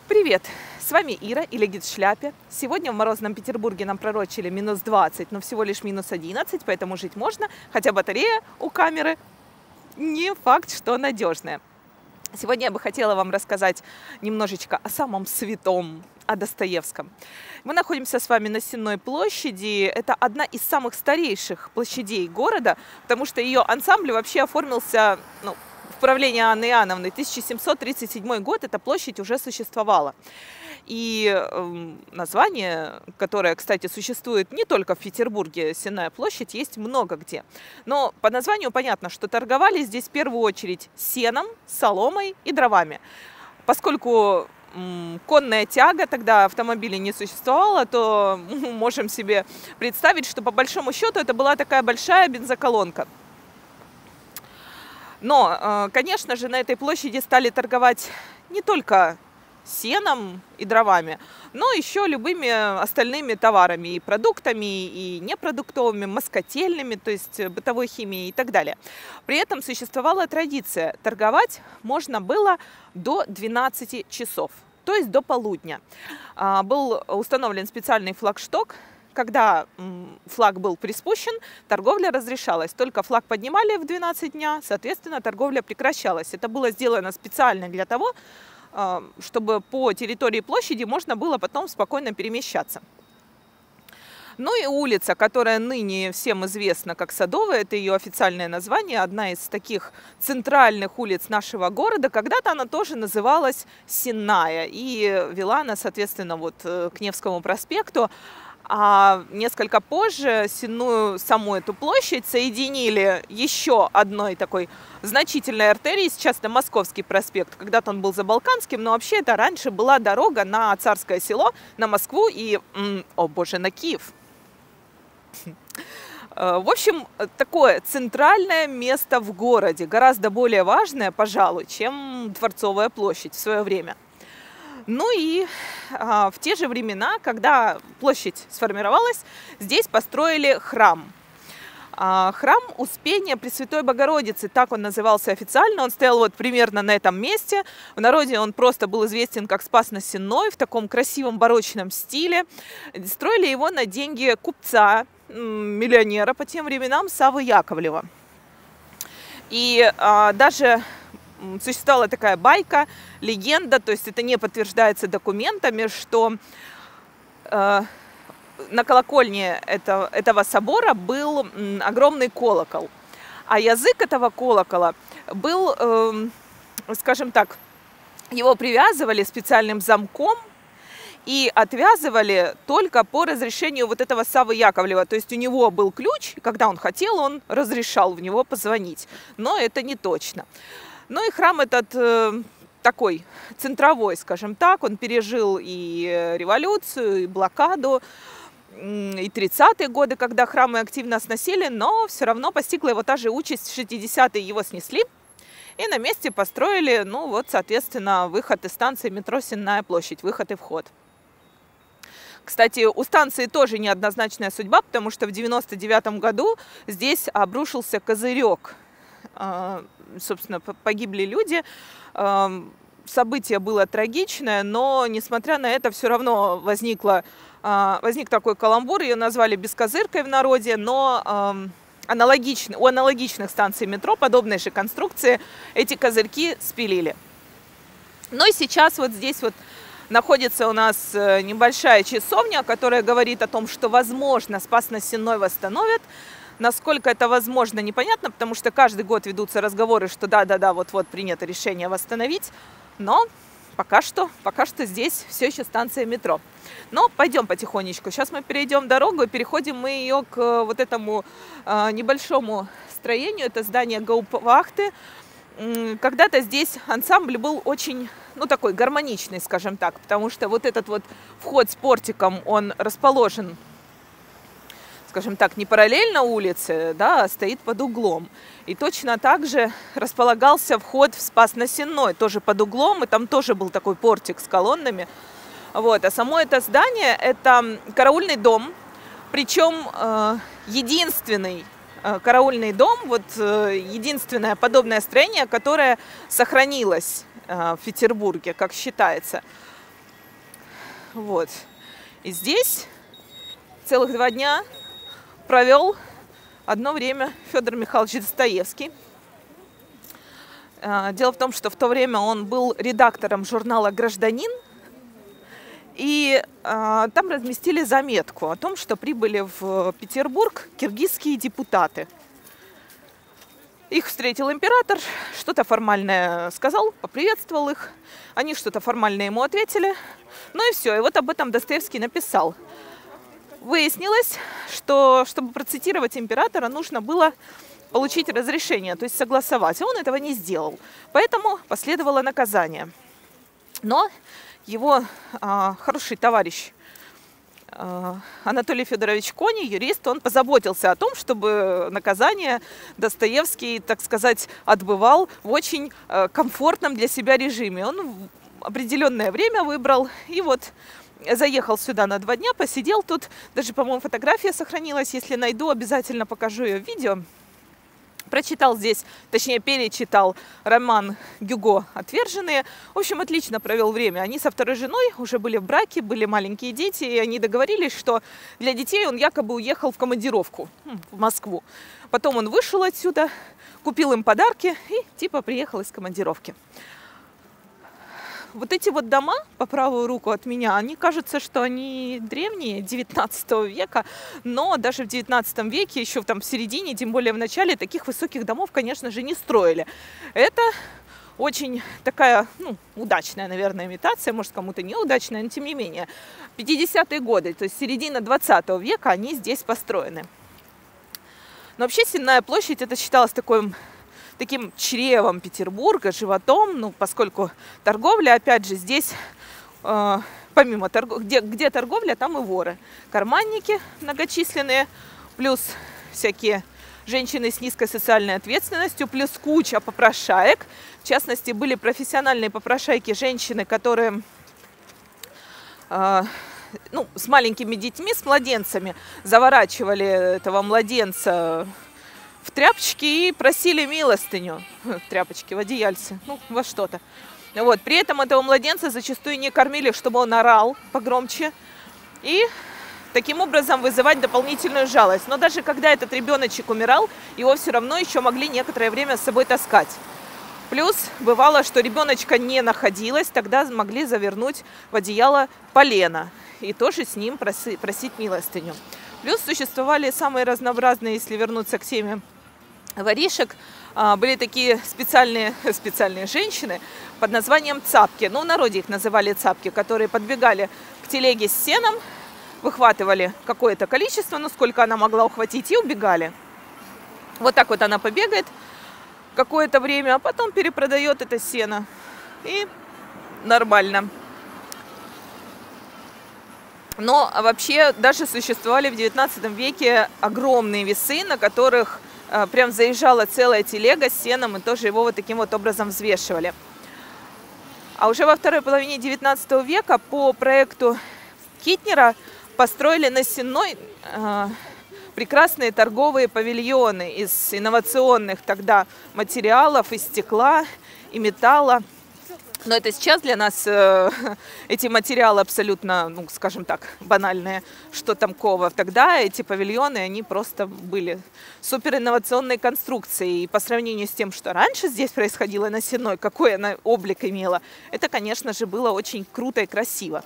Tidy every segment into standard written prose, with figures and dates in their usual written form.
Привет! С вами Ира или Гид в шляпе. Сегодня в морозном Петербурге нам пророчили минус 20, но всего лишь минус 11, поэтому жить можно, хотя батарея у камеры не факт, что надежная. Сегодня я бы хотела вам рассказать немножечко о самом святом, о Достоевском. Мы находимся с вами на Сенной площади. Это одна из самых старейших площадей города, потому что ее ансамбль вообще оформился в правлении Анны Иоанновны. 1737 год эта площадь уже существовала. И название, которое, кстати, существует не только в Петербурге, Сенная площадь, есть много где. Но по названию понятно, что торговали здесь в первую очередь сеном, соломой и дровами. Поскольку конная тяга, тогда автомобилей не существовало, то мы можем себе представить, что по большому счету это была такая большая бензоколонка. Но, конечно же, на этой площади стали торговать не только сеном и дровами, но еще любыми остальными товарами, и продуктами, и непродуктовыми, москотельными, то есть бытовой химией и так далее. При этом существовала традиция: торговать можно было до 12 часов, то есть до полудня. Был установлен специальный флагшток. Когда флаг был приспущен, торговля разрешалась. Только флаг поднимали в 12 дня, соответственно, торговля прекращалась. Это было сделано специально для того, чтобы по территории площади можно было потом спокойно перемещаться. Ну и улица, которая ныне всем известна как Садовая, это ее официальное название, одна из таких центральных улиц нашего города. Когда-то она тоже называлась Сенная, и вела она, соответственно, вот к Невскому проспекту. А несколько позже саму эту площадь соединили еще одной такой значительной артерией. Сейчас это Московский проспект. Когда-то он был Забалканским, но вообще это раньше была дорога на Царское Село, на Москву и, о боже, на Киев. В общем, такое центральное место в городе, гораздо более важное, пожалуй, чем Дворцовая площадь в свое время. Ну и в те же времена, когда площадь сформировалась, здесь построили храм. Храм Успения Пресвятой Богородицы, так он назывался официально. Он стоял вот примерно на этом месте. В народе он просто был известен как Спас-на-Сенной, в таком красивом барочном стиле. Строили его на деньги купца, миллионера по тем временам, Саввы Яковлева. И даже существовала такая байка, легенда, то есть это не подтверждается документами, что на колокольне этого собора был огромный колокол. А язык этого колокола был, скажем так, его привязывали специальным замком и отвязывали только по разрешению вот этого Саввы Яковлева. То есть у него был ключ, и когда он хотел, он разрешал в него позвонить. Но это не точно. Ну и храм этот такой центровой, скажем так, он пережил и революцию, и блокаду, и 30-е годы, когда храмы активно сносили, но все равно постигла его та же участь. В 60-е его снесли и на месте построили, ну вот, соответственно, выход из станции метро Сенная площадь, выход и вход. Кстати, у станции тоже неоднозначная судьба, потому что в 99-м году здесь обрушился козырек. Собственно, погибли люди. Событие было трагичное, но, несмотря на это, все равно возник такой каламбур. Ее назвали бескозыркой в народе, но у аналогичных станций метро подобной же конструкции эти козырьки спилили. Но и сейчас вот здесь вот находится у нас небольшая часовня, которая говорит о том, что, возможно, Спас-на-Сенной восстановят. Насколько это возможно, непонятно, потому что каждый год ведутся разговоры, что да, вот-вот принято решение восстановить. Но пока что здесь все еще станция метро. Но пойдем потихонечку. Сейчас мы перейдем дорогу и переходим мы ее к вот этому небольшому строению. Это здание гауптвахты. Когда-то здесь ансамбль был очень, такой гармоничный, скажем так, потому что вот этот вот вход с портиком, он расположен, скажем так, не параллельно улице, да, а стоит под углом. И точно так же располагался вход в Спас-на-Сенной, тоже под углом, и там тоже был такой портик с колоннами. Вот. А само это здание – это караульный дом, причем единственный караульный дом, вот единственное подобное строение, которое сохранилось в Петербурге, как считается. Вот. И здесь целых 2 дня провел одно время Федор Михайлович Достоевский. Дело в том, что в то время он был редактором журнала «Гражданин», и там разместили заметку о том, что прибыли в Петербург киргизские депутаты. Их встретил император, что-то формальное сказал, поприветствовал их, они что-то формальное ему ответили, ну и все. И вот об этом Достоевский написал. Выяснилось, что чтобы процитировать императора, нужно было получить разрешение, то есть согласовать, а он этого не сделал. Поэтому последовало наказание. Но его хороший товарищ Анатолий Федорович Кони, юрист, он позаботился о том, чтобы наказание Достоевский, так сказать, отбывал в очень комфортном для себя режиме. Он определенное время выбрал и вот заехал сюда на 2 дня, посидел тут. Даже, по-моему, фотография сохранилась. Если найду, обязательно покажу ее в видео. Прочитал здесь, точнее перечитал роман Гюго «Отверженные». В общем, отлично провел время. Они со второй женой уже были в браке, были маленькие дети, и они договорились, что для детей он якобы уехал в командировку в Москву. Потом он вышел отсюда, купил им подарки и типа приехал из командировки. Вот эти вот дома по правую руку от меня, они кажутся, что они древние, 19 века, но даже в 19 веке, еще там в середине, тем более в начале, таких высоких домов, конечно же, не строили. Это очень такая, удачная, наверное, имитация, может, кому-то неудачная, но тем не менее. 50-е годы, то есть середина 20 века, они здесь построены. Но вообще Сенная площадь, это считалось таким чревом Петербурга, животом, поскольку торговля, опять же, здесь, помимо где торговля, там и воры. Карманники многочисленные, плюс всякие женщины с низкой социальной ответственностью, плюс куча попрошаек. В частности, были профессиональные попрошайки, женщины, которые с маленькими детьми, с младенцами, заворачивали этого младенца в тряпочки и просили милостыню. Тряпочки, в одеяльце, во что-то. Вот. При этом этого младенца зачастую не кормили, чтобы он орал погромче. И таким образом вызывать дополнительную жалость. Но даже когда этот ребеночек умирал, его все равно еще могли некоторое время с собой таскать. Плюс бывало, что ребеночка не находилось, тогда могли завернуть в одеяло полено и тоже с ним просить милостыню. Плюс существовали самые разнообразные, если вернуться к теме воришек, были такие специальные женщины под названием цапки. В народе их называли цапки, которые подбегали к телеге с сеном, выхватывали какое-то количество, сколько она могла ухватить, и убегали. Вот так вот она побегает какое-то время, а потом перепродает это сено. И нормально. Но вообще даже существовали в 19 веке огромные весы, на которых прям заезжала целая телега с сеном, и тоже его вот таким вот образом взвешивали. А уже во второй половине 19 века по проекту Китнера построили на Сенной прекрасные торговые павильоны из инновационных тогда материалов, из стекла и металла. Но это сейчас для нас эти материалы абсолютно, скажем так, банальные, что там кова. Тогда эти павильоны, они просто были суперинновационной конструкцией. И по сравнению с тем, что раньше здесь происходило на Сенной, какой она облик имела, это, конечно же, было очень круто и красиво.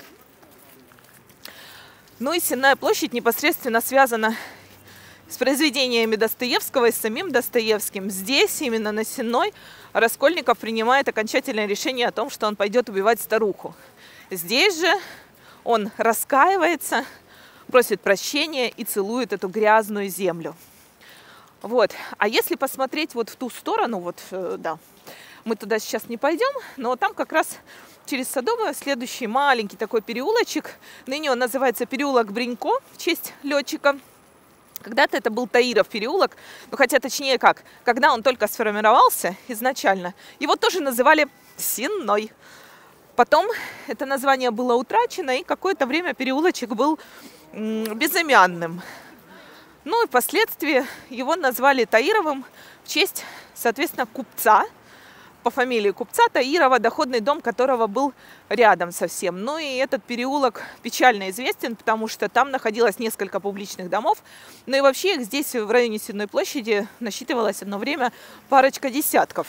И Сенная площадь непосредственно связана с произведениями Достоевского и с самим Достоевским. Здесь, именно на Сенной, Раскольников принимает окончательное решение о том, что он пойдет убивать старуху. Здесь же он раскаивается, просит прощения и целует эту грязную землю. Вот. А если посмотреть вот в ту сторону, мы туда сейчас не пойдем, но там как раз через Садовую следующий маленький такой переулочек. Ныне он называется переулок Бринько в честь летчика. Когда-то это был Таиров переулок, хотя точнее как, когда он только сформировался изначально, его тоже называли Сенной. Потом это название было утрачено, и какое-то время переулочек был безымянным. И впоследствии его назвали Таировым в честь, соответственно, купца, по фамилии купца Таирова, доходный дом которого был рядом совсем. Ну и этот переулок печально известен, потому что там находилось несколько публичных домов. Ну и вообще их здесь в районе Сенной площади насчитывалось одно время парочка десятков.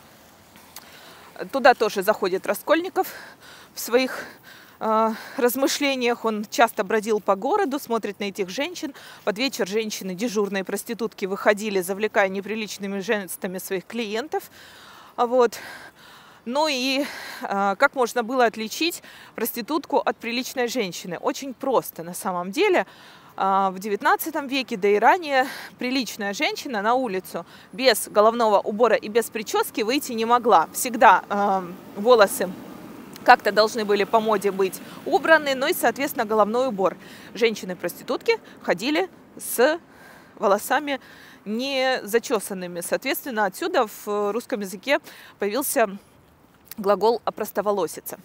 Туда тоже заходит Раскольников в своих размышлениях. Он часто бродил по городу, смотрит на этих женщин. Под вечер женщины, дежурные проститутки, выходили, завлекая неприличными жестами своих клиентов. Вот. Ну и как можно было отличить проститутку от приличной женщины? Очень просто на самом деле. В XIX веке, да и ранее, приличная женщина на улицу без головного убора и без прически выйти не могла. Всегда волосы как-то должны были по моде быть убраны, ну и, соответственно, головной убор. Женщины-проститутки ходили с волосами не зачесанными. Соответственно, отсюда в русском языке появился глагол «опростоволоситься».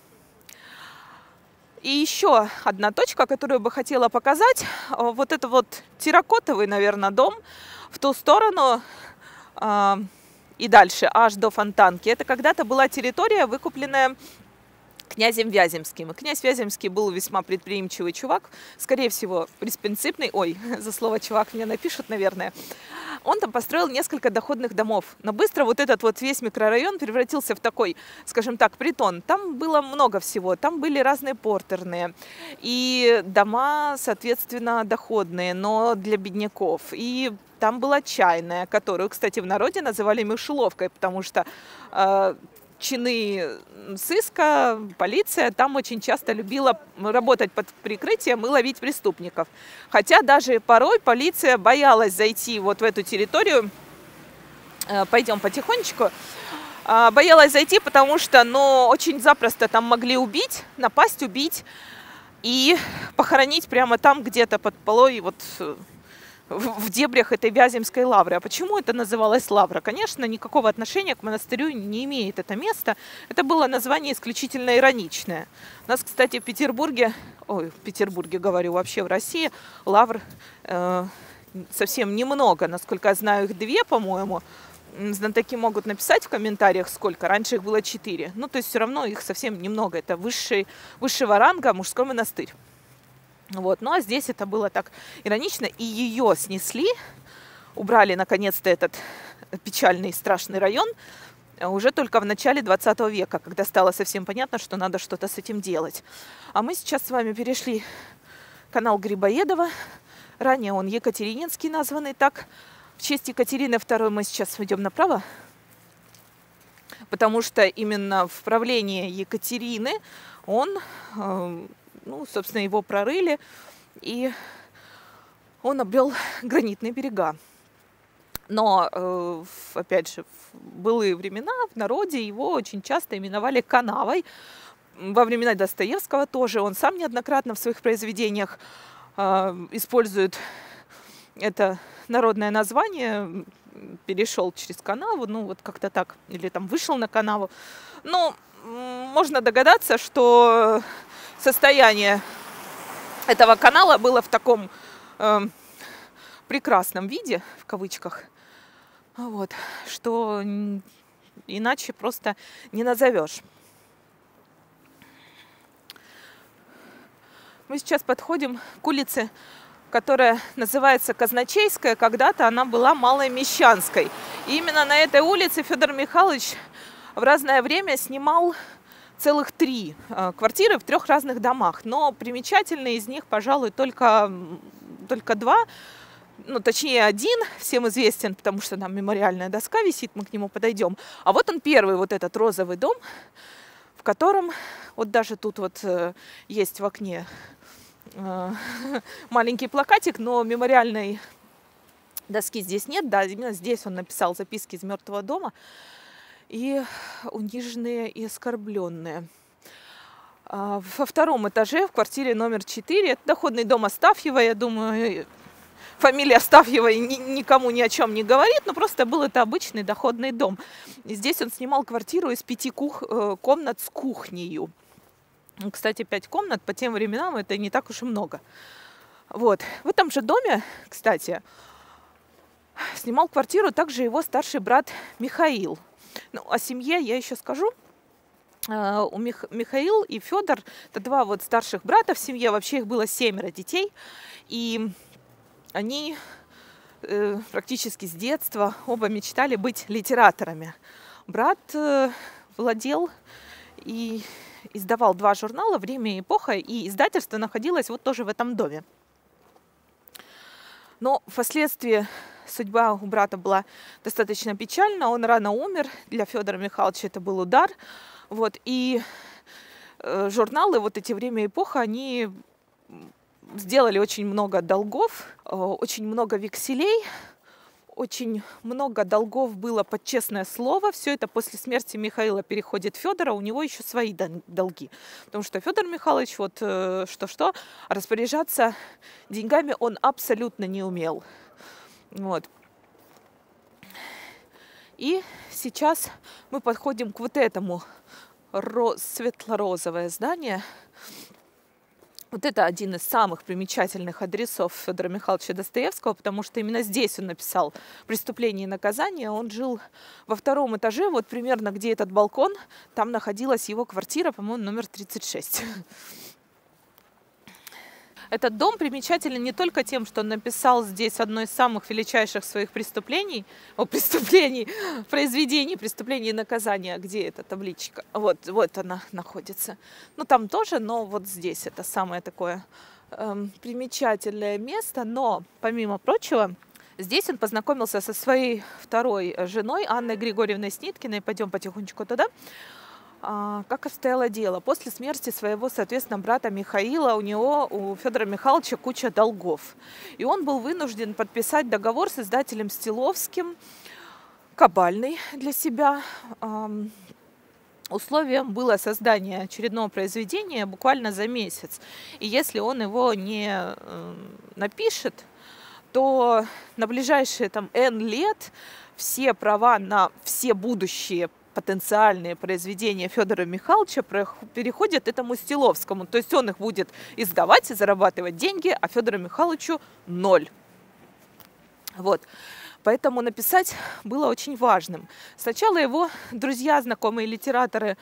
И еще одна точка, которую бы хотела показать. Вот это вот терракотовый, наверное, дом в ту сторону и дальше, аж до Фонтанки. Это когда-то была территория, выкупленная князем Вяземским. И князь Вяземский был весьма предприимчивый чувак, скорее всего, беспринципный. Ой, за слово «чувак» мне напишут, наверное. Он там построил несколько доходных домов. Но быстро вот этот вот весь микрорайон превратился в такой, скажем так, притон. Там было много всего. Там были разные портерные. И дома, соответственно, доходные, но для бедняков. И там была чайная, которую, кстати, в народе называли мышеловкой, потому что чины сыска, полиция там очень часто любила работать под прикрытием и ловить преступников. Хотя даже порой полиция боялась зайти вот в эту территорию. Пойдем потихонечку. Боялась зайти, потому что очень запросто там могли убить, напасть, убить и похоронить прямо там где-то под полой вот в дебрях этой Вяземской лавры. А почему это называлось лавра? Конечно, никакого отношения к монастырю не имеет это место. Это было название исключительно ироничное. У нас, кстати, в Петербурге, говорю, вообще в России, лавр совсем немного. Насколько я знаю, их 2, по-моему. Знатоки могут написать в комментариях, сколько. Раньше их было 4. Ну, то есть все равно их совсем немного. Это высшего ранга мужской монастырь. Вот. Ну а здесь это было так иронично, и ее снесли, убрали наконец-то этот печальный и страшный район уже только в начале 20 века, когда стало совсем понятно, что надо что-то с этим делать. А мы сейчас с вами перешли канал Грибоедова, ранее он Екатерининский названный так, в честь Екатерины II мы сейчас идем направо, потому что именно в правлении Екатерины он... собственно, его прорыли, и он обрел гранитные берега. Но, опять же, в былые времена в народе его очень часто именовали канавой. Во времена Достоевского тоже он сам неоднократно в своих произведениях использует это народное название, перешел через канаву, вот как-то так, или там вышел на канаву. Можно догадаться, что состояние этого канала было в таком прекрасном виде, в кавычках, вот, что иначе просто не назовешь. Мы сейчас подходим к улице, которая называется Казначейская. Когда-то она была Малой Мещанской. И именно на этой улице Федор Михайлович в разное время снимал целых 3 квартиры в 3 разных домах. Но примечательные из них, пожалуй, только 2. Точнее, 1 всем известен, потому что там мемориальная доска висит, мы к нему подойдем. А вот он первый, вот этот розовый дом, в котором вот даже тут вот есть в окне маленький плакатик, но мемориальной доски здесь нет. Да, именно здесь он написал записки из мертвого дома. И униженные и оскорбленные. Во 2-м этаже, в квартире номер 4, это доходный дом Астафьева. Я думаю, фамилия Астафьева никому ни о чем не говорит, но просто был это обычный доходный дом. И здесь он снимал квартиру из 5 комнат с кухнею. Кстати, 5 комнат по тем временам это не так уж и много. Вот. В этом же доме, кстати, снимал квартиру также его старший брат Михаил. Ну, о семье я еще скажу. Михаил и Федор — это два вот старших брата в семье, вообще их было 7 детей, и они практически с детства оба мечтали быть литераторами. Брат владел и издавал 2 журнала «Время и эпоха», и издательство находилось вот тоже в этом доме. Но впоследствии судьба у брата была достаточно печальна, он рано умер, для Федора Михайловича это был удар. Вот, и журналы, вот эти «Время и эпоха», они сделали очень много долгов, очень много векселей, очень много долгов было под честное слово. Все это после смерти Михаила переходит Федора, у него еще свои долги. Потому что Федор Михайлович, вот что-что, распоряжаться деньгами он абсолютно не умел. Вот. И сейчас мы подходим к вот этому светло-розовое здание. Вот это один из самых примечательных адресов Федора Михайловича Достоевского, потому что именно здесь он написал «Преступление и наказание». Он жил во 2-м этаже, вот примерно где этот балкон, там находилась его квартира, по-моему, номер 36. Этот дом примечателен не только тем, что он написал здесь одно из самых величайших своих произведений «Преступление и наказание». Где эта табличка? Вот она находится. Ну, там тоже, но вот здесь это самое такое примечательное место. Но, помимо прочего, здесь он познакомился со своей 2-й женой Анной Григорьевной Сниткиной. Пойдем потихонечку туда. Как обстояло дело? После смерти своего, соответственно, брата Михаила у Федора Михайловича куча долгов. И он был вынужден подписать договор с издателем Стиловским, кабальный для себя. Условием было создание очередного произведения буквально за месяц. И если он его не напишет, то на ближайшие N лет все права на все будущие потенциальные произведения Федора Михайловича переходят этому Стиловскому. То есть он их будет издавать и зарабатывать деньги, а Федору Михайловичу 0. Вот. Поэтому написать было очень важным. Сначала его друзья, знакомые литераторы,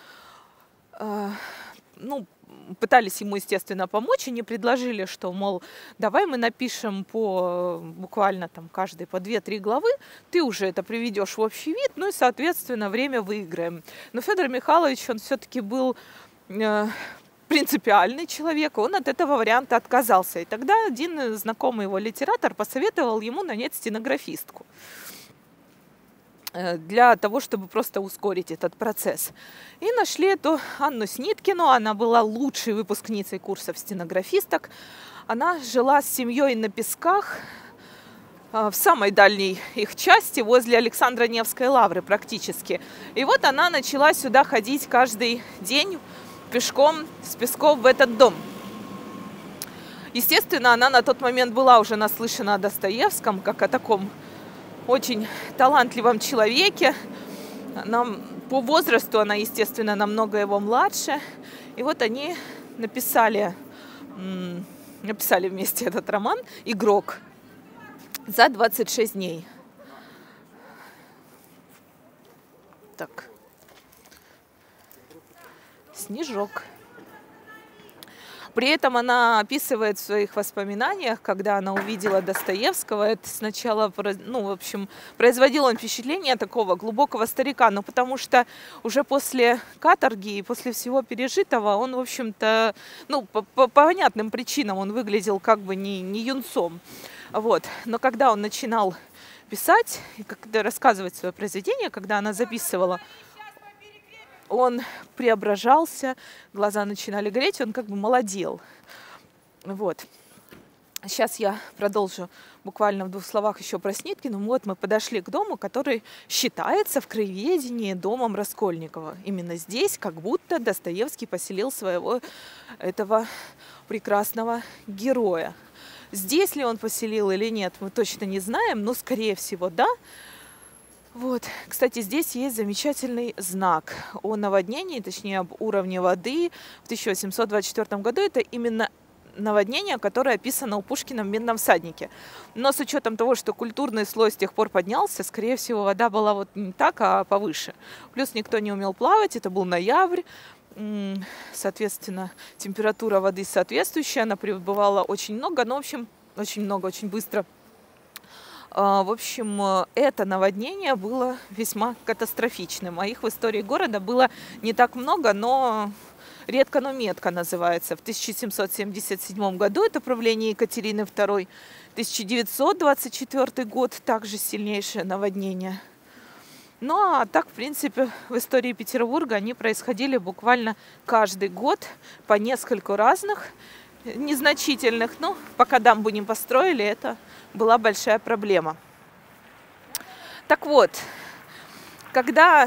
пытались ему, естественно, помочь. Они предложили, что, мол, давай мы напишем буквально каждый по 2-3 главы, ты уже это приведешь в общий вид, ну и, соответственно, время выиграем. Но Федор Михайлович, он все-таки был принципиальный человек, он от этого варианта отказался. И тогда один знакомый его литератор посоветовал ему нанять стенографистку для того, чтобы просто ускорить этот процесс. И нашли эту Анну Сниткину, она была лучшей выпускницей курсов стенографисток. Она жила с семьей на Песках, в самой дальней их части, возле Александра Невской лавры практически. И вот она начала сюда ходить каждый день пешком с Песков в этот дом. Естественно, она на тот момент была уже наслышана о Достоевском, как о таком очень талантливом человеке. По возрасту она, естественно, намного его младше. И вот они написали вместе этот роман «Игрок» за 26 дней. Так. Снежок. При этом она описывает в своих воспоминаниях, когда она увидела Достоевского, это сначала, производил он впечатление такого глубокого старика, но потому что уже после каторги и после всего пережитого он, в общем-то, по понятным причинам он выглядел как бы не юнцом. Вот. Но когда он начинал писать и когда рассказывать свое произведение, когда она записывала, он преображался, глаза начинали гореть, он как бы молодел. Вот. Сейчас я продолжу буквально в 2 словах еще про Сниткину. Вот мы подошли к дому, который считается в краеведении домом Раскольникова. Именно здесь как будто Достоевский поселил своего этого прекрасного героя. Здесь ли он поселил или нет, мы точно не знаем, но, скорее всего, да. Вот. Кстати, здесь есть замечательный знак о наводнении, точнее, об уровне воды в 1824 году. Это именно наводнение, которое описано у Пушкина в «Медном всаднике». Но с учетом того, что культурный слой с тех пор поднялся, скорее всего, вода была вот не так, а повыше. Плюс никто не умел плавать, это был ноябрь. Соответственно, температура воды соответствующая, она прибывала очень много, но, в общем, очень много, очень быстро. В общем, это наводнение было весьма катастрофичным, а их в истории города было не так много, но редко, но метко называется. В 1777 году это правление Екатерины II, 1924 год также сильнейшее наводнение. Ну а так, в принципе, в истории Петербурга они происходили буквально каждый год по нескольку разных, незначительных. Но пока дамбу не построили, это была большая проблема. Так вот, когда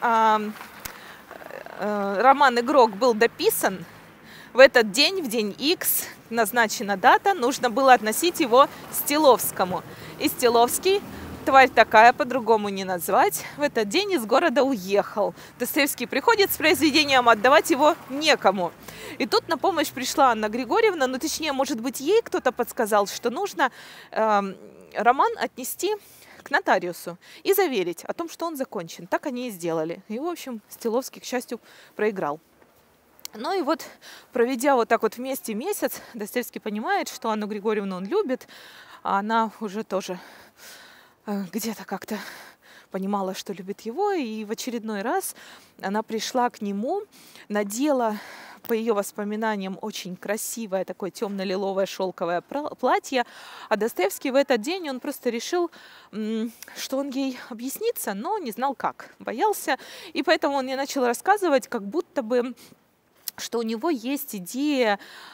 роман «Игрок» был дописан, в этот день, в день X, назначена дата, нужно было относить его Стиловскому. И Стиловский, тварь такая, по-другому не назвать, в этот день из города уехал. Достоевский приходит с произведением, отдавать его некому. И тут на помощь пришла Анна Григорьевна, ну точнее, может быть, ей кто-то подсказал, что нужно роман отнести к нотариусу и заверить о том, что он закончен. Так они и сделали. И, в общем, Стиловский, к счастью, проиграл. Ну и вот, проведя вот так вот вместе месяц, Достоевский понимает, что Анну Григорьевну он любит, а она уже тоже где-то как-то понимала, что любит его, и в очередной раз она пришла к нему, надела, по ее воспоминаниям, очень красивое такое темно-лиловое шелковое платье, а Достоевский в этот день, он просто решил, что он ей объяснится, но не знал как, боялся, и поэтому он ей начал рассказывать, как будто бы, что у него есть идея,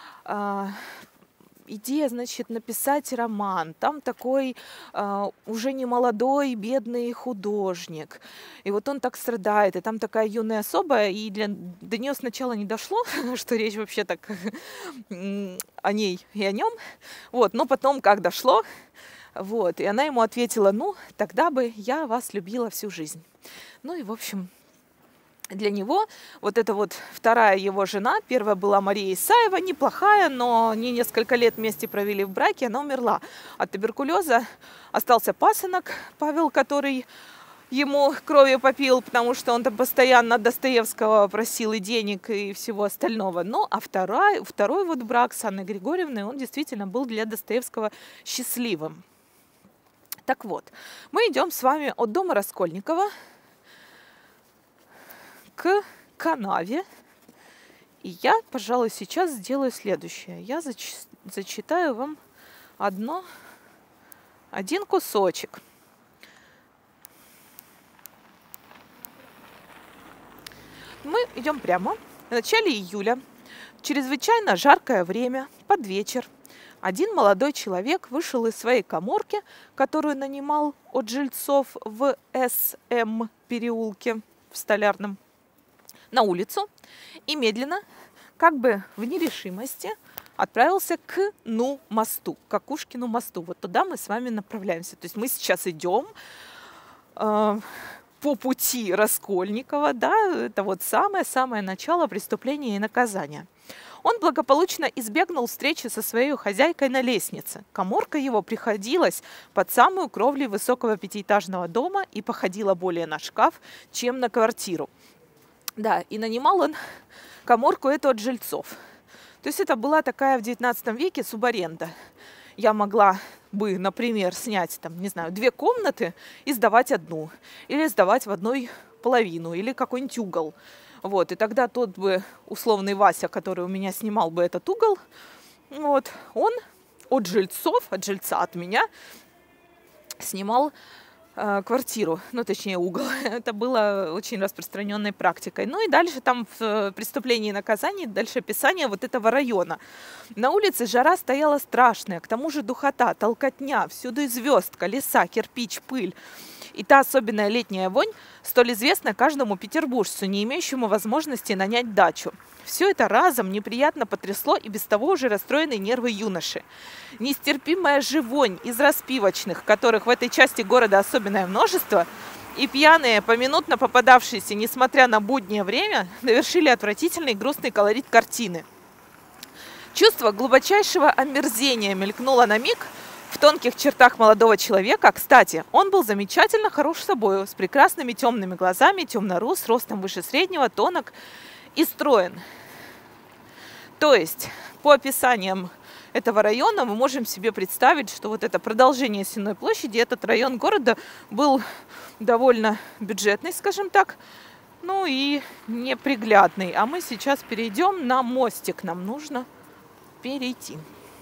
значит, написать роман. Там такой уже не молодой, бедный художник. И вот он так страдает. И там такая юная особа. И до нее сначала не дошло, что речь вообще так о ней и о нем. Вот. Но потом, как дошло, вот. И она ему ответила: ну, тогда бы я вас любила всю жизнь. Ну и, в общем, для него вот эта вот вторая его жена, первая была Мария Исаева, неплохая, но они несколько лет вместе провели в браке, она умерла от туберкулеза. Остался пасынок Павел, который ему кровью попил, потому что он там постоянно от Достоевского просил и денег, и всего остального. Ну, а второй вот брак с Анной Григорьевной, он действительно был для Достоевского счастливым. Так вот, мы идем с вами от дома Раскольникова к канаве. И я, пожалуй, сейчас сделаю следующее. Я зачитаю вам один кусочек. Мы идем прямо. В начале июля, чрезвычайно жаркое время, под вечер, один молодой человек вышел из своей каморки, которую нанимал от жильцов в СМ переулке в Столярном, на улицу и медленно, как бы в нерешимости, отправился к мосту, к Акушкину мосту. Вот туда мы с вами направляемся. То есть мы сейчас идем по пути Раскольникова, да, это вот самое начало преступления и наказания. Он благополучно избегнул встречи со своей хозяйкой на лестнице. Каморка его приходилась под самую кровлю высокого пятиэтажного дома и походила более на шкаф, чем на квартиру. Да, и нанимал он каморку эту от жильцов. То есть это была такая в 19 веке субаренда. Я могла бы, например, снять, там, не знаю, 2 комнаты и сдавать одну. Или сдавать в одной половину, или какой-нибудь угол. Вот, и тогда тот бы условный Вася, который у меня снимал бы этот угол, вот, он от жильцов, от жильца, от меня снимал квартиру, ну, точнее, угол. Это было очень распространенной практикой. Ну и дальше там в «Преступлении и наказании» дальше описание вот этого района. На улице жара стояла страшная, к тому же духота, толкотня, всюду и звездка, леса, кирпич, пыль. И та особенная летняя вонь, столь известна каждому петербуржцу, не имеющему возможности нанять дачу. Все это разом неприятно потрясло и без того уже расстроенные нервы юноши. Нестерпимая же вонь из распивочных, которых в этой части города особенное множество, и пьяные, поминутно попадавшиеся, несмотря на буднее время, довершили отвратительный и грустный колорит картины. Чувство глубочайшего омерзения мелькнуло на миг в тонких чертах молодого человека. Кстати, он был замечательно хорош собою, с прекрасными темными глазами, темнорус, ростом выше среднего, тонок и строен. То есть, по описаниям этого района мы можем себе представить, что вот это продолжение Сенной площади, этот район города был довольно бюджетный, скажем так, ну и неприглядный. А мы сейчас перейдем на мостик, нам нужно перейти.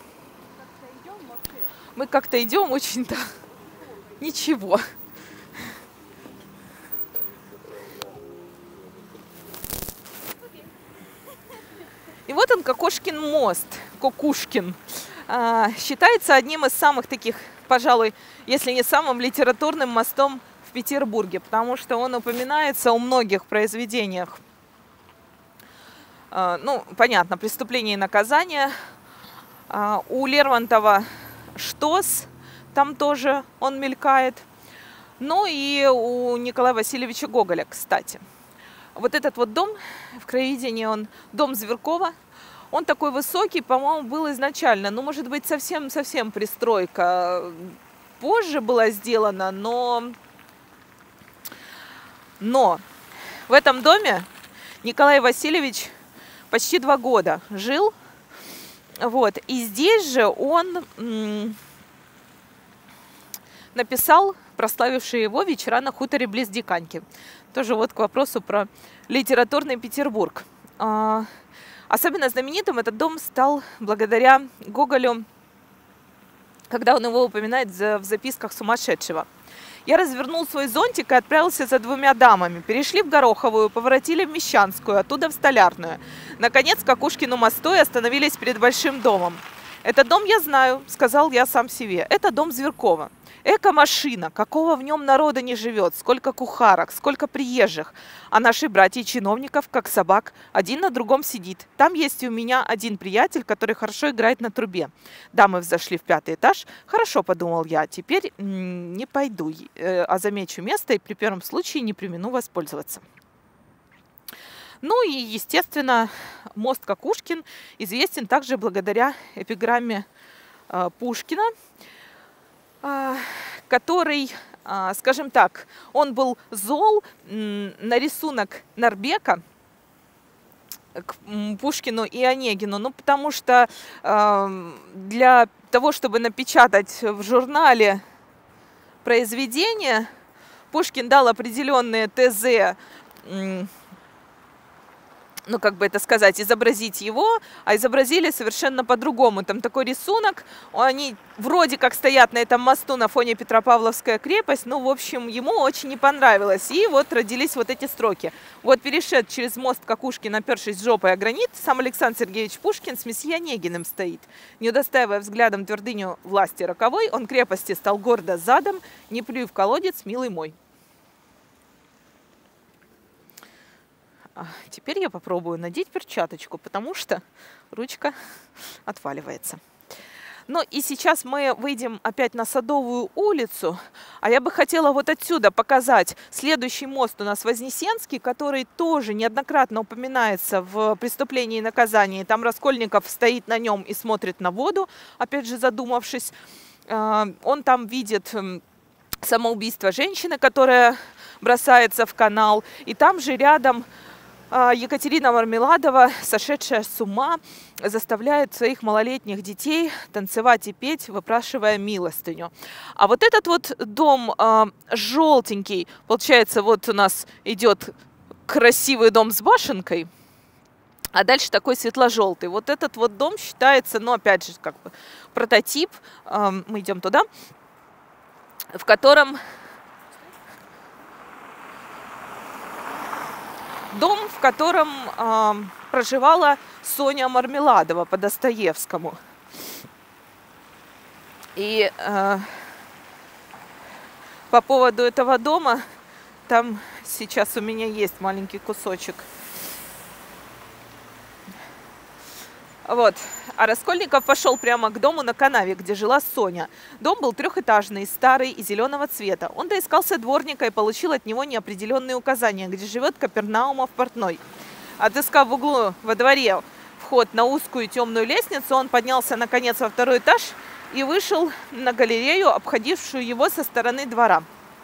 Мы как-то идем очень-то ничего. И вот он, Кокошкин мост, Кокушкин. Считается одним из самых таких, пожалуй, если не самым литературным мостом в Петербурге, потому что он упоминается у многих произведениях. Ну, понятно, «Преступление и наказание». У Лермонтова «Штос», там тоже он мелькает. Ну и у Николая Васильевича Гоголя, кстати. Вот этот вот дом в краеведении, он дом Зверкова. Он такой высокий, по-моему, был изначально. Ну, может быть, совсем пристройка позже была сделана, но в этом доме Николай Васильевич почти 2 года жил. Вот. И здесь же он написал прославившие его «Вечера на хуторе близ Диканьки». Тоже вот к вопросу про литературный Петербург. Особенно знаменитым этот дом стал благодаря Гоголю, когда он его упоминает в записках сумасшедшего. «Я развернул свой зонтик и отправился за 2 дамами. Перешли в Гороховую, поворотили в Мещанскую, оттуда в Столярную. Наконец, к Кокушкину мосту и остановились перед большим домом. «Этот дом я знаю», — сказал я сам себе. «Это дом Зверкова. Эко-машина, какого в нем народа не живет, сколько кухарок, сколько приезжих, а наши братья чиновников, как собак, один на другом сидит. Там есть и у меня один приятель, который хорошо играет на трубе». Дамы взошли в 5-й этаж. «Хорошо», — подумал я, — «теперь не пойду, а замечу место и при первом случае не премину воспользоваться». Ну и, естественно, мост Кокушкин известен также благодаря эпиграмме Пушкина, который, скажем так, он был зол на рисунок Нарбека к Пушкину и Онегину, ну, потому что для того, чтобы напечатать в журнале произведение, Пушкин дал определенные ТЗ, ну, как бы это сказать, изобразить его, а изобразили совершенно по-другому. Там такой рисунок, они вроде как стоят на этом мосту на фоне Петропавловская крепость, ну, в общем, ему очень не понравилось. И вот родились вот эти строки. Вот перешед через мост Кокушкин, опершись жопой о гранит, сам Александр Сергеевич Пушкин с месье Онегиным стоит. Не удостаивая взглядом твердыню власти роковой, он крепости стал гордо задом, не плюй в колодец, милый мой. Теперь я попробую надеть перчаточку, потому что ручка отваливается. Ну и сейчас мы выйдем опять на Садовую улицу, а я бы хотела вот отсюда показать следующий мост у нас Вознесенский, который тоже неоднократно упоминается в «Преступлении и наказании». Там Раскольников стоит на нем и смотрит на воду, опять же задумавшись. Он там видит самоубийство женщины, которая бросается в канал, и там же рядом Екатерина Мармеладова, сошедшая с ума, заставляет своих малолетних детей танцевать и петь, выпрашивая милостыню. А вот этот вот дом желтенький, получается, вот у нас идет красивый дом с башенкой, а дальше такой светло-желтый. Вот этот вот дом считается, ну, опять же, как бы прототип, мы идем туда, в котором... Дом, в котором проживала Соня Мармеладова по Достоевскому. И по поводу этого дома, там сейчас у меня есть маленький кусочек. Вот. А Раскольников пошел прямо к дому на канаве, где жила Соня. Дом был 3-этажный, старый и зеленого цвета. Он доискался дворника и получил от него неопределенные указания, где живет Капернаумов портной. Отыскав в углу во дворе вход на узкую темную лестницу, он поднялся наконец во второй этаж и вышел на галерею, обходившую его со стороны двора.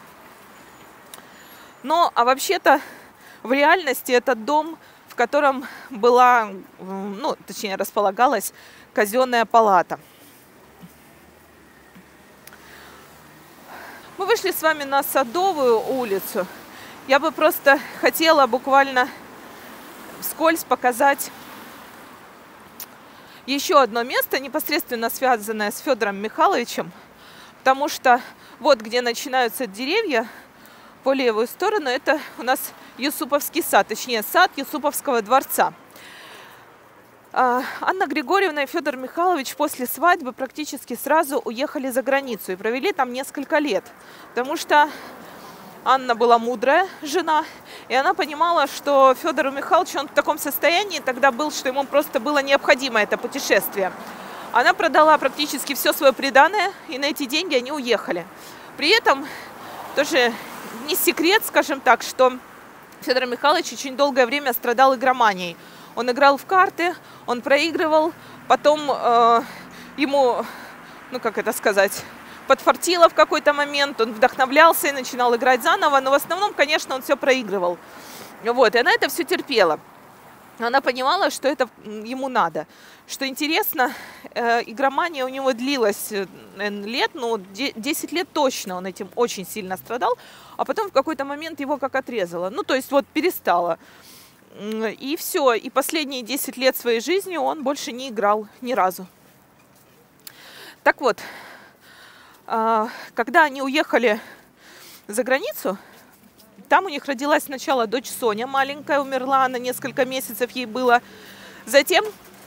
Но, а вообще-то, в реальности этот дом, в котором была, ну, точнее, располагалась казенная палата. Мы вышли с вами на Садовую улицу. Я бы просто хотела буквально вскользь показать еще одно место, непосредственно связанное с Федором Михайловичем, потому что вот где начинаются деревья, по левую сторону, это у нас Юсуповский сад, точнее сад Юсуповского дворца. Анна Григорьевна и Федор Михайлович после свадьбы практически сразу уехали за границу и провели там несколько лет, потому что Анна была мудрая жена, и она понимала, что Федору Михайловичу он в таком состоянии тогда был, что ему просто было необходимо это путешествие. Она продала практически все свое приданое, и на эти деньги они уехали. При этом тоже не секрет, скажем так, что Федор Михайлович очень долгое время страдал игроманией. Он играл в карты, он проигрывал, потом ему, ну как это сказать, подфартило в какой-то момент, он вдохновлялся и начинал играть заново, но в основном, конечно, он все проигрывал. Вот, и она это все терпела. Она понимала, что это ему надо. Что интересно, игромания у него длилась лет, ну 10 лет точно он этим очень сильно страдал, а потом в какой-то момент его как отрезало. Ну, то есть вот перестало. И все, и последние 10 лет своей жизни он больше не играл ни разу. Так вот, когда они уехали за границу, там у них родилась сначала дочь Соня, маленькая, умерла, на несколько месяцев ей было. Затем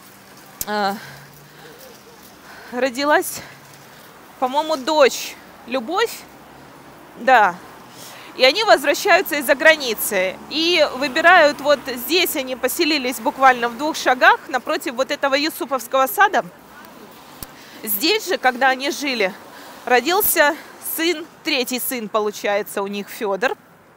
родилась, по-моему, дочь Любовь, да. И они возвращаются из-за границы и выбирают, вот здесь они поселились буквально в 2 шагах напротив вот этого Юсуповского сада. Здесь же, когда они жили, родился сын, 3-й сын, получается, у них Федор.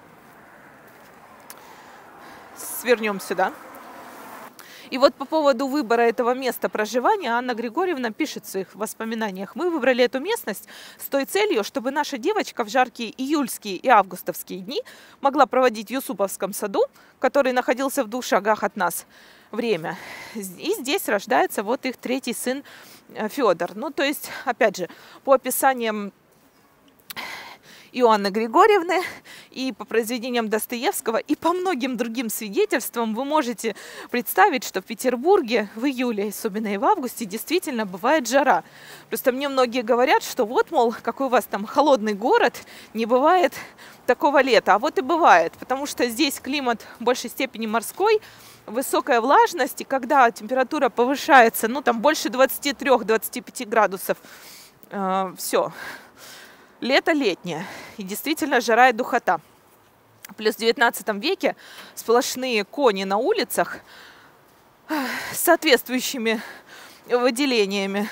Свернем сюда. И вот по поводу выбора этого места проживания Анна Григорьевна пишет в своих воспоминаниях: мы выбрали эту местность с той целью, чтобы наша девочка в жаркие июльские и августовские дни могла проводить в Юсуповском саду, который находился в 2 шагах от нас, время. И здесь рождается вот их 3-й сын Федор. Ну, то есть, опять же, по описаниям Иоанны Григорьевны и по произведениям Достоевского и по многим другим свидетельствам вы можете представить, что в Петербурге в июле, особенно и в августе, действительно бывает жара. Просто мне многие говорят, что вот, мол, какой у вас там холодный город, не бывает такого лета. А вот и бывает, потому что здесь климат в большей степени морской, высокая влажность, и когда температура повышается, ну там больше 23-25 градусов, все. Лето летнее, и действительно жара и духота. Плюс в 19 веке сплошные кони на улицах с соответствующими выделениями.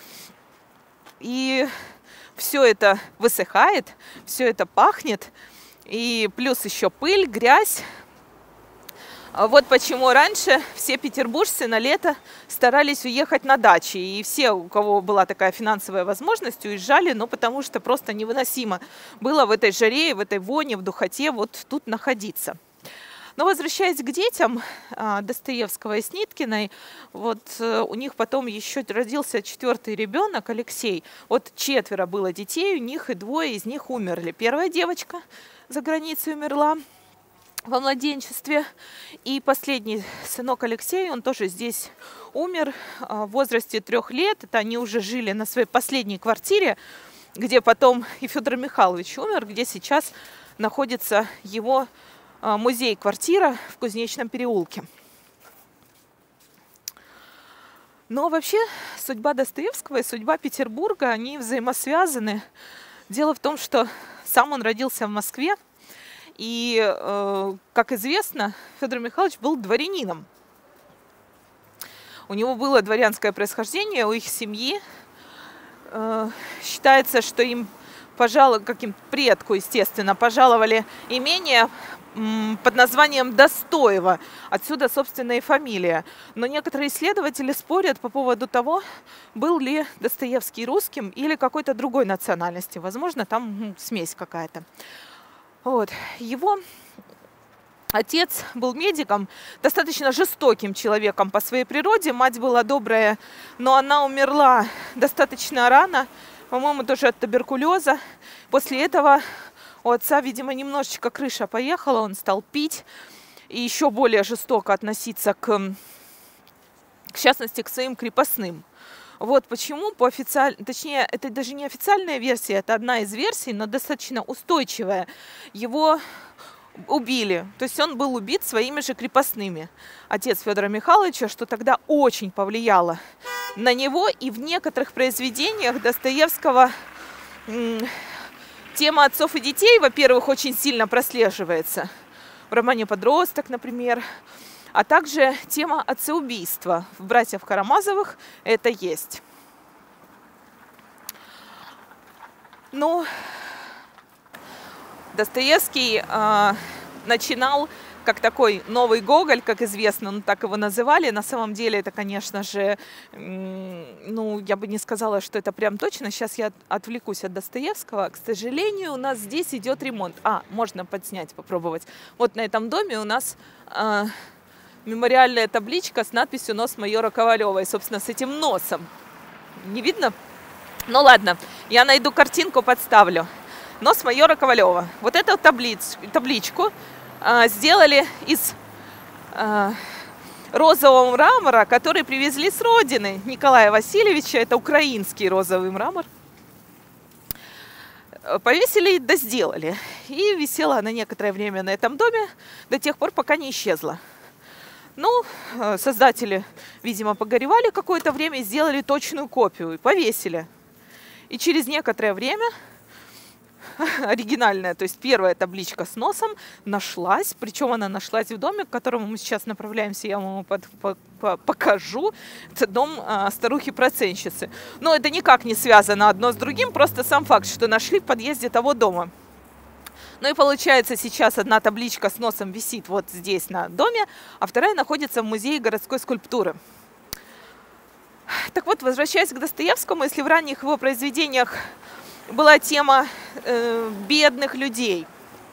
И все это высыхает, все это пахнет, и плюс еще пыль, грязь. Вот почему раньше все петербуржцы на лето старались уехать на дачи. И все, у кого была такая финансовая возможность, уезжали, но потому что просто невыносимо было в этой жаре, в этой воне, в духоте вот тут находиться. Но возвращаясь к детям Достоевского и Сниткиной, вот у них потом еще родился 4-й ребенок, Алексей. Вот 4 было детей у них, и 2 из них умерли. Первая девочка за границей умерла во младенчестве. И последний сынок Алексей, он тоже здесь умер в возрасте 3 лет. Это они уже жили на своей последней квартире, где потом и Федор Михайлович умер, где сейчас находится его музей-квартира в Кузнечном переулке. Но вообще судьба Достоевского и судьба Петербурга, они взаимосвязаны. Дело в том, что сам он родился в Москве, и, как известно, Федор Михайлович был дворянином. У него было дворянское происхождение, у их семьи. Считается, что им, как им предку, естественно, пожаловали имение под названием Достоева. Отсюда, собственно, и фамилия. Но некоторые исследователи спорят по поводу того, был ли Достоевский русским или какой-то другой национальности. Возможно, там смесь какая-то. Вот. Его отец был медиком, достаточно жестоким человеком по своей природе. Мать была добрая, но она умерла достаточно рано, по-моему, тоже от туберкулеза. После этого у отца, видимо, немножечко крыша поехала, он стал пить и еще более жестоко относиться в частности, к своим крепостным. Вот почему точнее, это даже не официальная версия, это одна из версий, но достаточно устойчивая. Его убили, то есть он был убит своими же крепостными. Отец Федора Михайловича, что тогда очень повлияло на него, и в некоторых произведениях Достоевского тема отцов и детей, во-первых, очень сильно прослеживается. В романе «Подросток», например. А также тема отцеубийства. В «Братьях Карамазовых» это есть. Ну, Достоевский начинал как такой новый Гоголь, как известно, ну так его называли. На самом деле это, конечно же, ну я бы не сказала, что это прям точно. Сейчас я отвлекусь от Достоевского. К сожалению, у нас здесь идет ремонт. Можно подснять, попробовать. Вот на этом доме у нас мемориальная табличка с надписью «Нос майора Ковалева». И, собственно, с этим носом. Не видно? Ну ладно, я найду картинку, подставлю. Нос майора Ковалева. Вот эту табличку сделали из розового мрамора, который привезли с родины Николая Васильевича. Это украинский розовый мрамор. Повесили и досделали. И висела она некоторое время на этом доме, до тех пор, пока не исчезла. Ну, создатели, видимо, погоревали какое-то время и сделали точную копию и повесили. И через некоторое время оригинальная, то есть первая табличка с носом нашлась, причем она нашлась в доме, к которому мы сейчас направляемся, я вам покажу. Это дом старухи-процентщицы. Но это никак не связано одно с другим, просто сам факт, что нашли в подъезде того дома. Ну и получается, сейчас одна табличка с носом висит вот здесь на доме, а вторая находится в музее городской скульптуры. Так вот, возвращаясь к Достоевскому, если в ранних его произведениях была тема бедных людей,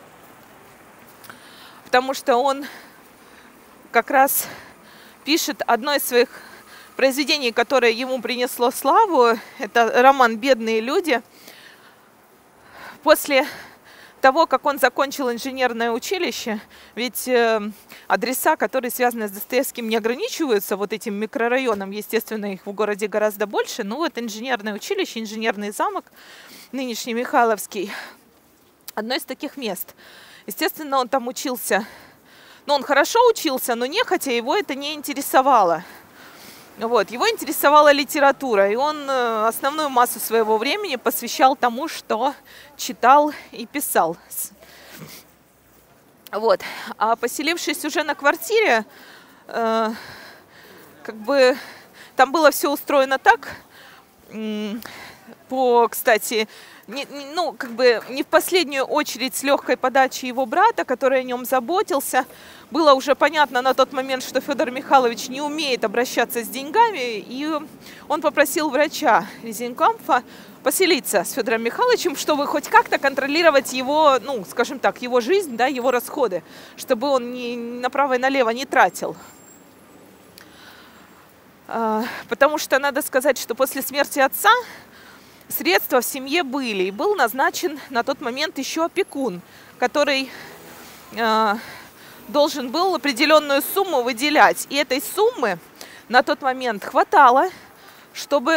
потому что он как раз пишет одно из своих произведений, которое ему принесло славу, это роман «Бедные люди». После того, как он закончил инженерное училище, ведь адреса, которые связаны с Достоевским, не ограничиваются вот этим микрорайоном, естественно, их в городе гораздо больше, но вот инженерное училище, инженерный замок, нынешний Михайловский, одно из таких мест. Естественно, он там учился, но он хорошо учился, но нехотя его это не интересовало. Вот, его интересовала литература, и он основную массу своего времени посвящал тому, что читал и писал. Вот. А поселившись уже на квартире, как бы там было все устроено так, кстати, не в последнюю очередь с легкой подачей его брата, который о нем заботился. Было уже понятно на тот момент, что Федор Михайлович не умеет обращаться с деньгами, и он попросил врача Резинкамфа поселиться с Федором Михайловичем, чтобы хоть как-то контролировать его, ну, скажем так, его жизнь, да, его расходы, чтобы он ни направо и налево не тратил. Потому что надо сказать, что после смерти отца средства в семье были, и был назначен на тот момент еще опекун, который должен был определенную сумму выделять. И этой суммы на тот момент хватало, чтобы,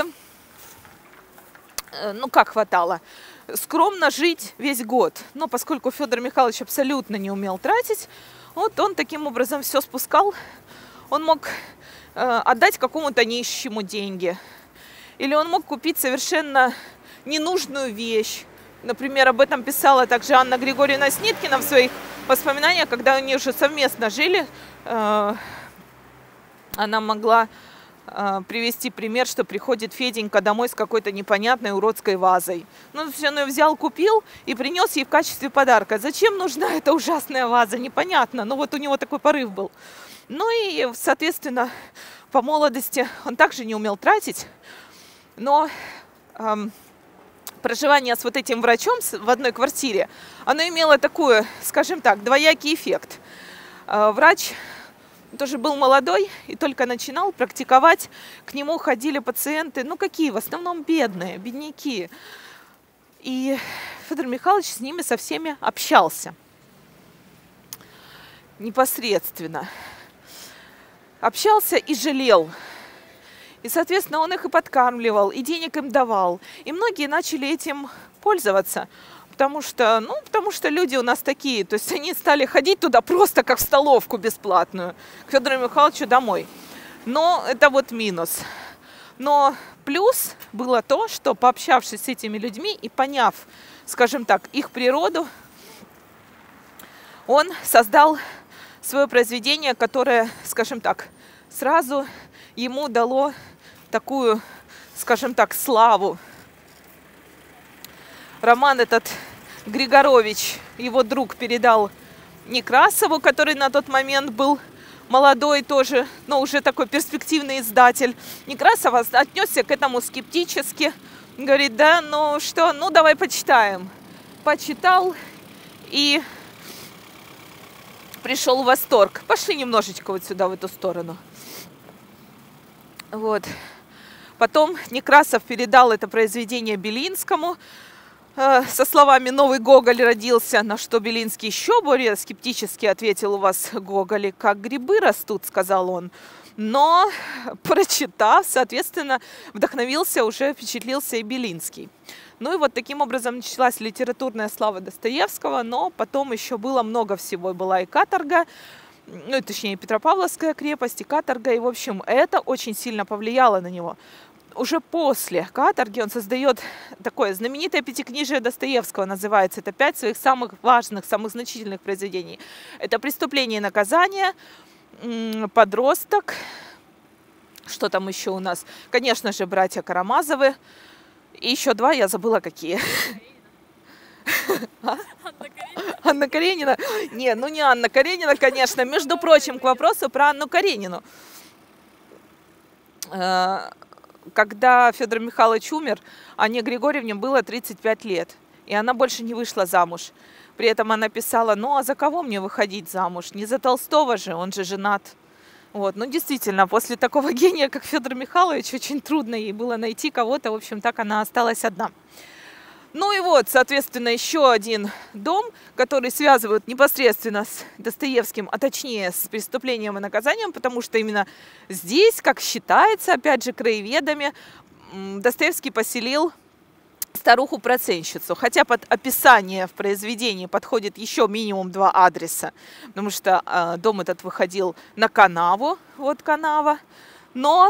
скромно жить весь год. Но поскольку Федор Михайлович абсолютно не умел тратить, вот он таким образом все спускал. Он мог отдать какому-то нищему деньги. Или он мог купить совершенно ненужную вещь. Например, об этом писала также Анна Григорьевна Сниткина в своих воспоминаниях, когда они уже совместно жили. Она могла привести пример, что приходит Феденька домой с какой-то непонятной уродской вазой. Ну, то есть он ее взял, купил и принес ей в качестве подарка. Зачем нужна эта ужасная ваза? Непонятно. Но вот у него такой порыв был. Ну и, соответственно, по молодости он также не умел тратить. Но проживание с вот этим врачом в одной квартире, оно имело такой, скажем так, двоякий эффект. Врач тоже был молодой и только начинал практиковать. К нему ходили пациенты, ну какие, в основном бедные, бедняки. И Федор Михайлович с ними со всеми общался непосредственно. Общался и жалел. И, соответственно, он их и подкармливал, и денег им давал. И многие начали этим пользоваться. Потому что люди у нас такие. То есть они стали ходить туда просто как в столовку бесплатную. К Федору Михайловичу домой. Но это вот минус. Но плюс было то, что пообщавшись с этими людьми и поняв, скажем так, их природу, он создал свое произведение, которое, скажем так, сразу ему дало такую, скажем так, славу. Роман этот Григорович, его друг, передал Некрасову, который на тот момент был молодой тоже, но уже такой перспективный издатель. Некрасов отнесся к этому скептически. Говорит, да, ну что, ну давай почитаем. Почитал и пришел в восторг. Пошли немножечко вот сюда, в эту сторону. Вот. Потом Некрасов передал это произведение Белинскому со словами «Новый Гоголь родился», на что Белинский еще более скептически ответил: «У вас Гоголи как грибы растут», сказал он. Но, прочитав, соответственно, вдохновился, уже впечатлился и Белинский. Ну и вот таким образом началась литературная слава Достоевского, но потом еще было много всего. Была и каторга, ну, точнее, Петропавловская крепость, и каторга, и, в общем, это очень сильно повлияло на него. Уже после каторги он создает такое знаменитое пятикнижие Достоевского, называется. Это 5 своих самых важных, самых значительных произведений. Это «Преступление и наказание», «Подросток», что там еще у нас? Конечно же, «Братья Карамазовы». И еще 2, я забыла какие. Анна Каренина? Не, ну не Анна Каренина, конечно. Между прочим, к вопросу про Анну Каренину. Когда Федор Михайлович умер, Анне Григорьевне было 35 лет. И она больше не вышла замуж. При этом она писала: ну а за кого мне выходить замуж? Не за Толстого же, он же женат. Вот. Ну действительно, после такого гения, как Федор Михайлович, очень трудно ей было найти кого-то. В общем, так она осталась одна. Ну и вот, соответственно, еще один дом, который связывают непосредственно с Достоевским, а точнее с «Преступлением и наказанием», потому что именно здесь, как считается, опять же, краеведами, Достоевский поселил старуху-процентщицу. Хотя под описание в произведении подходит еще минимум 2 адреса, потому что дом этот выходил на канаву, вот канава, но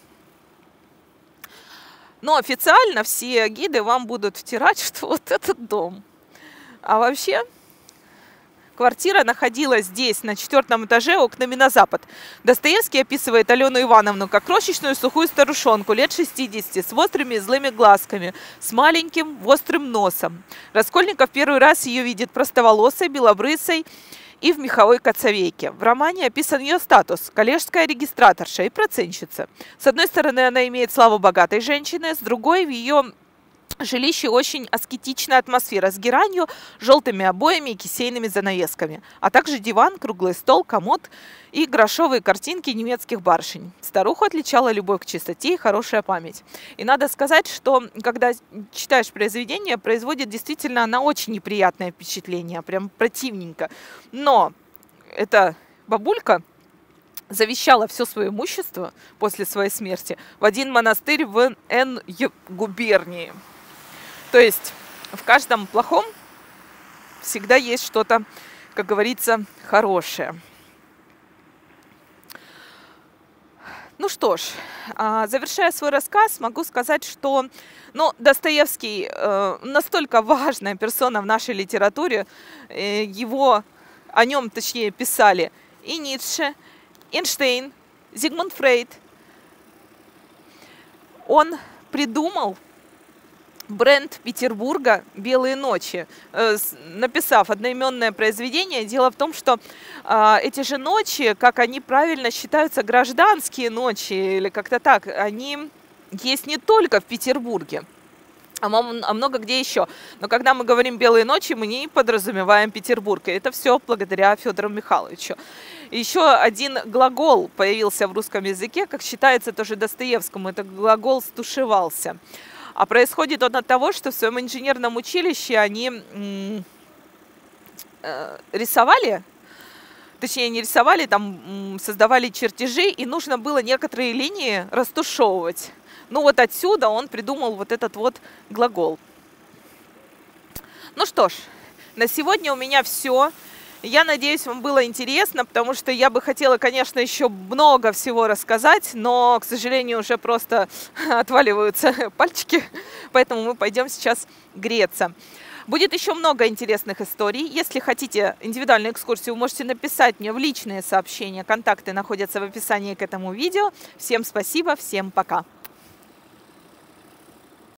официально все гиды вам будут втирать, что вот этот дом. А вообще квартира находилась здесь, на 4-м этаже, окнами на запад. Достоевский описывает Алену Ивановну как крошечную сухую старушонку лет 60, с острыми и злыми глазками, с маленьким острым носом. Раскольников первый раз ее видит простоволосой, белобрысой и в меховой коцовейке. В романе описан ее статус – коллежская регистраторша и процентщица. С одной стороны, она имеет славу богатой женщины, с другой – в ее жилище очень аскетичная атмосфера с геранью, желтыми обоями и кисейными занавесками, а также диван, круглый стол, комод и грошовые картинки немецких барышень. Старуху отличала любовь к чистоте и хорошая память. И надо сказать, что когда читаешь произведение, производит действительно она очень неприятное впечатление, прям противненько. Но эта бабулька завещала все свое имущество после своей смерти в один монастырь в Н-губернии. То есть в каждом плохом всегда есть что-то, как говорится, хорошее. Ну что ж, завершая свой рассказ, могу сказать, что Достоевский настолько важная персона в нашей литературе, о нем, точнее, писали и Ницше, Эйнштейн, Зигмунд Фрейд, он придумал бренд Петербурга «Белые ночи», написав одноименное произведение. Дело в том, что эти же ночи, как они правильно считаются, гражданские ночи, или как-то так, они есть не только в Петербурге, а много где еще. Но когда мы говорим «белые ночи», мы не подразумеваем Петербург. И это все благодаря Федору Михайловичу. Еще один глагол появился в русском языке, как считается тоже Достоевскому. Это глагол «стушевался». А происходит он от того, что в своем инженерном училище они рисовали, точнее не рисовали, там создавали чертежи, и нужно было некоторые линии растушевывать. Ну вот отсюда он придумал вот этот вот глагол. Ну что ж, на сегодня у меня все. Я надеюсь, вам было интересно, потому что я бы хотела, конечно, еще много всего рассказать, но, к сожалению, уже просто отваливаются пальчики, поэтому мы пойдем сейчас греться. Будет еще много интересных историй. Если хотите индивидуальную экскурсию, вы можете написать мне в личные сообщения. Контакты находятся в описании к этому видео. Всем спасибо, всем пока!